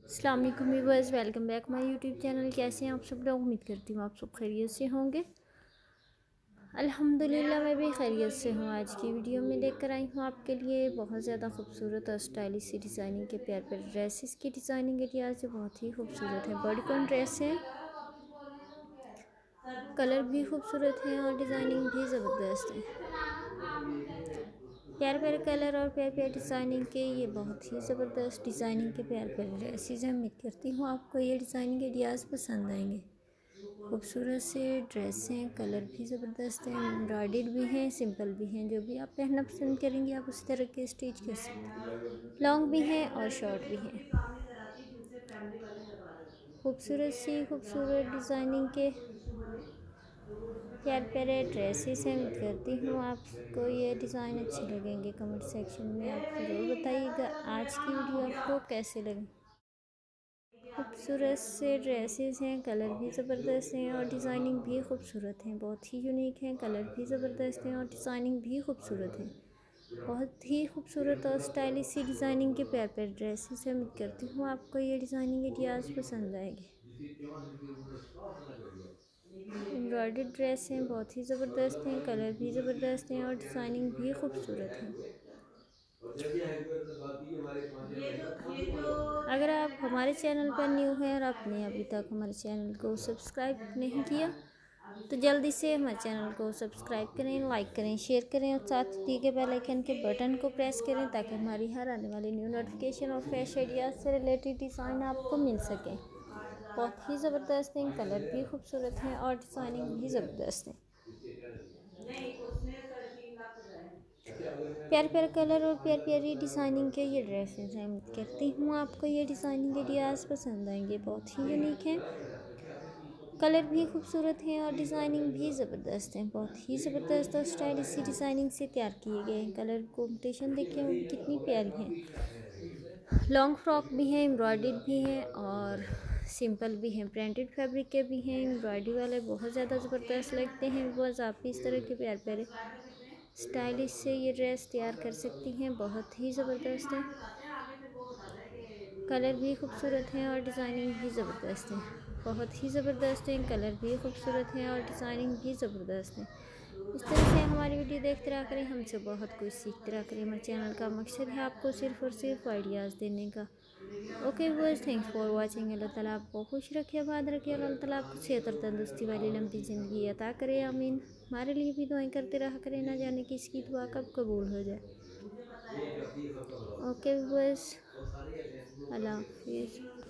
अस्सलाम वालेकुम viewers, welcome back my YouTube channel. कैसे हैं आप सब लोग? उम्मीद करती हूँ आप सब खैरियत से होंगे। अल्हम्दुलिल्लाह मैं भी खैरियत से हूँ। आज की वीडियो में लेकर आई हूँ आपके लिए बहुत ज़्यादा खूबसूरत और स्टाइलिश सी डिज़ाइनिंग के प्यार प्यारे ड्रेसेस की डिज़ाइनिंग एरिया जो बहुत ही खूबसूरत है। बॉडीकॉन ड्रेस है, कलर भी खूबसूरत है और डिज़ाइनिंग भी ज़बरदस्त है। प्यारे प्यारे कलर और प्यारे प्यारे डिज़ाइनिंग के ये बहुत ही ज़बरदस्त डिज़ाइनिंग के प्यारे प्यारे ड्रेसेस हैं। उम्मीद करती हूँ आपको ये डिज़ाइनिंग आइडियाज़ पसंद आएंगे। खूबसूरत से ड्रेस हैं, कलर भी ज़बरदस्त हैं, एम्ब्रॉयडर्ड भी हैं, सिंपल भी हैं। जो भी आप पहनना पसंद करेंगे आप उस तरह के स्टिच कर सकते हैं। लॉन्ग भी हैं और शॉर्ट भी हैं। खूबसूरत डिज़ाइनिंग के प्यारे प्यारे ड्रेसेस हैं। उम्मीद करती हूँ आपको ये डिज़ाइन अच्छे लगेंगे। कमेंट सेक्शन में आप ज़रूर बताइएगा आज की वीडियो आपको कैसे लगी। खूबसूरत से ड्रेसेस हैं, कलर भी ज़बरदस्त हैं और डिज़ाइनिंग भी खूबसूरत हैं। बहुत ही यूनिक हैं, कलर भी ज़बरदस्त हैं और डिज़ाइनिंग भी खूबसूरत है। बहुत ही खूबसूरत और स्टाइलिश सी डिज़ाइनिंग के प्यार प्यारे ड्रेसेस हैं। उम्मीद करती हूँ आपको ये डिज़ाइनिंग आइडियाज़ पसंद आएंगे। एम्ब्रॉयडर्ड ड्रेस हैं, बहुत ही ज़बरदस्त हैं, कलर भी ज़बरदस्त हैं और डिज़ाइनिंग भी खूबसूरत है। अगर आप हमारे चैनल पर न्यू हैं और आपने अभी तक हमारे चैनल को सब्सक्राइब नहीं किया तो जल्दी से हमारे चैनल को सब्सक्राइब करें, लाइक करें, शेयर करें और साथ दिए गए बेल आइकन के बटन को प्रेस करें ताकि हमारी हर आने वाली न्यू नोटिफिकेशन और फ्रेश आइडियाज़ से रिलेटेड डिज़ाइन आपको मिल सके। बहुत ही ज़बरदस्त हैं, कलर भी खूबसूरत हैं और डिज़ाइनिंग भी ज़बरदस्त है। प्यारे प्यारे कलर और प्यारी प्यारी डिज़ाइनिंग के ये ड्रेसेस हैं। उम्मीद करती हूँ आपको ये डिज़ाइनिंग आइडियाज़ पसंद आएंगे। बहुत ही यूनिक हैं, कलर भी खूबसूरत हैं और डिज़ाइनिंग भी ज़बरदस्त है। बहुत ही ज़बरदस्त और स्टाइलिश सी डिज़ाइनिंग से तैयार किए गए हैं। कलर कॉम्बिनेशन देखिए वो भी कितनी प्यारी हैं। लॉन्ग फ्रॉक भी हैं, एम्ब्रॉयडर्ड भी हैं और सिंपल भी हैं। प्रिंटेड फैब्रिक के भी हैं। एम्ब्रॉयडरी वाले बहुत ज़्यादा ज़बरदस्त लगते हैं। बस आप भी इस तरह के प्यारे प्यारे स्टाइलिश से ये ड्रेस तैयार कर सकती हैं। बहुत ही ज़बरदस्त है, कलर भी खूबसूरत हैं और डिज़ाइनिंग भी ज़बरदस्त है। बहुत ही ज़बरदस्त हैं, कलर भी खूबसूरत हैं और डिज़ाइनिंग भी ज़बरदस्त है। इस तरह से हमारी वीडियो देखते रहा करें, हमसे बहुत कुछ सीखते रहा करें। हमारे चैनल का मकसद है आपको सिर्फ़ और सिर्फ आइडियाज़ देने का। Okay viewers, thanks for watching. अल्लाह ताला आपको खुश रखे, आबाद रखे और अल्लाह ताला आपको सेहत और तंदुरुस्ती वाली लंबी ज़िंदगी अता करे, आमीन। हमारे लिए भी दुआएं करते रहा करें, ना जाने किसकी दुआ कब कबूल हो जाए। ओके व्यूअर्स, अल्लाह हाफिज़।